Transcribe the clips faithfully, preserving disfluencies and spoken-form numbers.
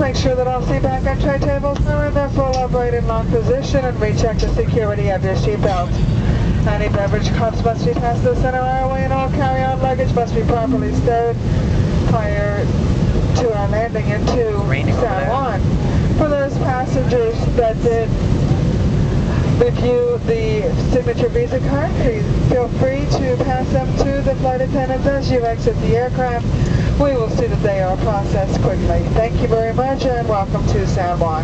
make sure that all seat back and tray tables are in their full upright lock position, and recheck the security of your seatbelt. Any beverage cups must be passed to the center airway, and all carry-on luggage must be properly stowed prior to our landing into San Juan. For those passengers that did review the signature Visa card, please feel free to pass them to the flight attendants as you exit the aircraft. We will see that they are processed quickly. Thank you very much and welcome to San Juan.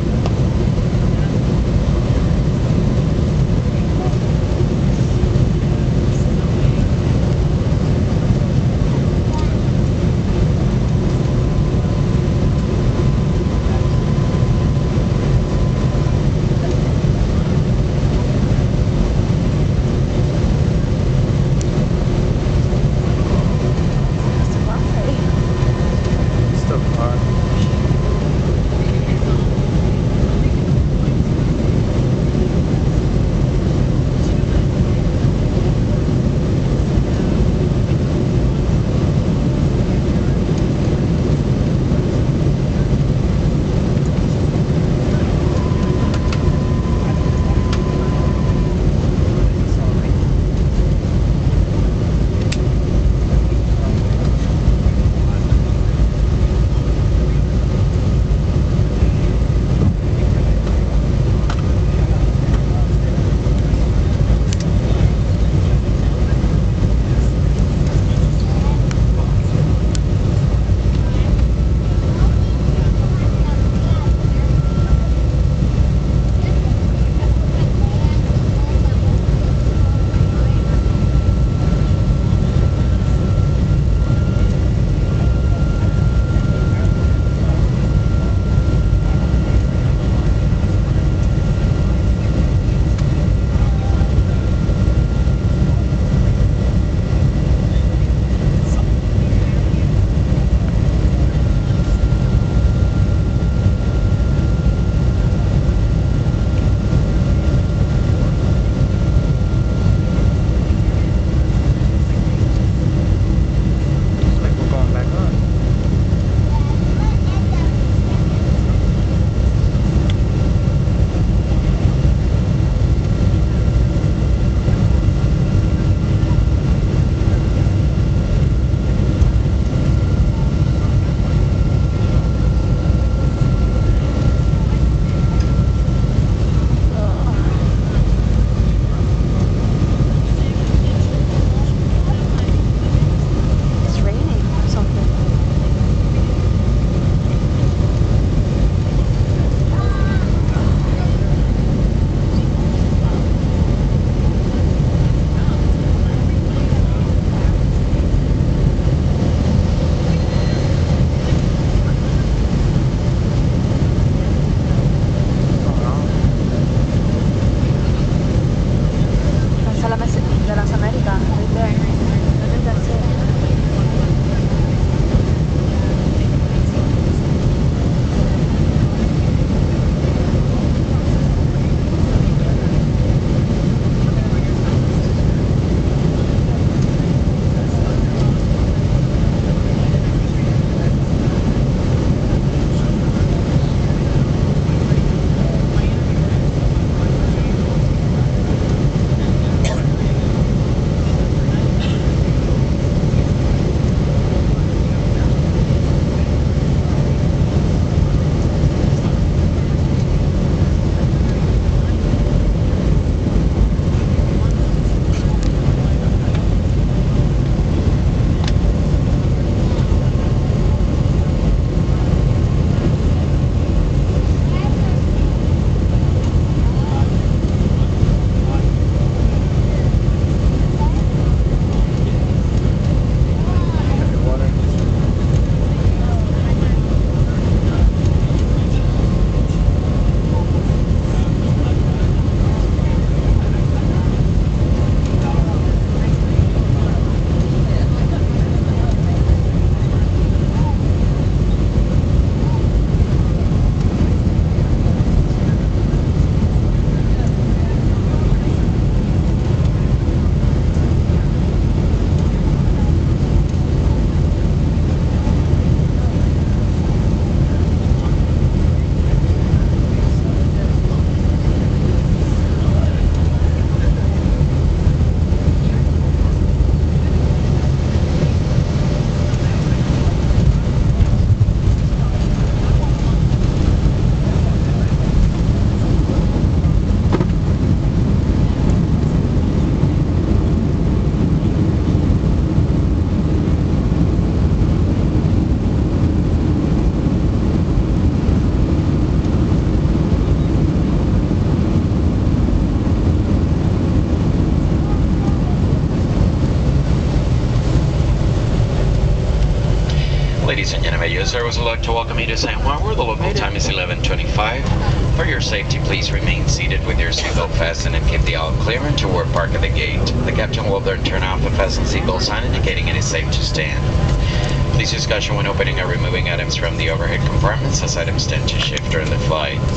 This service would like to welcome you to San Juan, where the local time is eleven twenty-five. For your safety, please remain seated with your seatbelt fastened and keep the aisle clear until we're parked at the gate. The captain will then turn off the fasten seatbelt sign indicating it is safe to stand. Please use caution when opening or removing items from the overhead compartments, as items tend to shift during the flight.